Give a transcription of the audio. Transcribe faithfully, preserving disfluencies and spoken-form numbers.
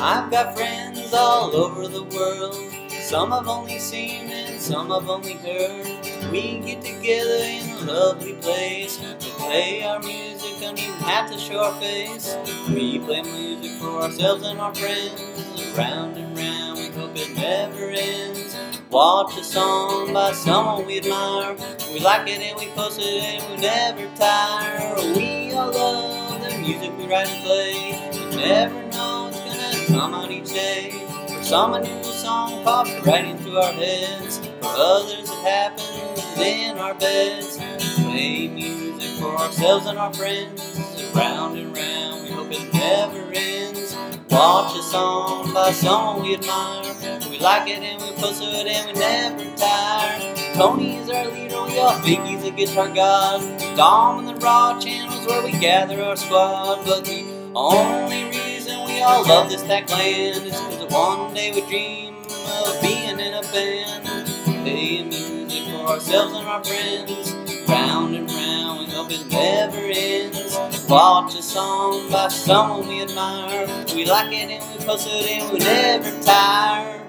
I've got friends all over the world. Some I've only seen and some I've only heard. We get together in a lovely place to play our music, don't even have to show our face. We play music for ourselves and our friends. Round and round, we hope it never ends. Watch a song by someone we admire. We like it and we post it and we never tire. We all love the music we write and play. You never know it's gonna come out each day. For some a new song pops right into our heads. For others it happens in our beds. We play music for ourselves and our friends. Round and round, we hope it never ends. Watch a song by someone we admire. We like it and we post it and we never tire. Tony is our leader, we all think he's a guitar god. Dom and the Raw channels where we gather our squad. But the only reason we all love this tag land is cause one day we dream of being in a band. Playing music for ourselves and our friends. Round and round, we hope it never ends. Watch a song by someone we admire. We like it and we post it and we never tire.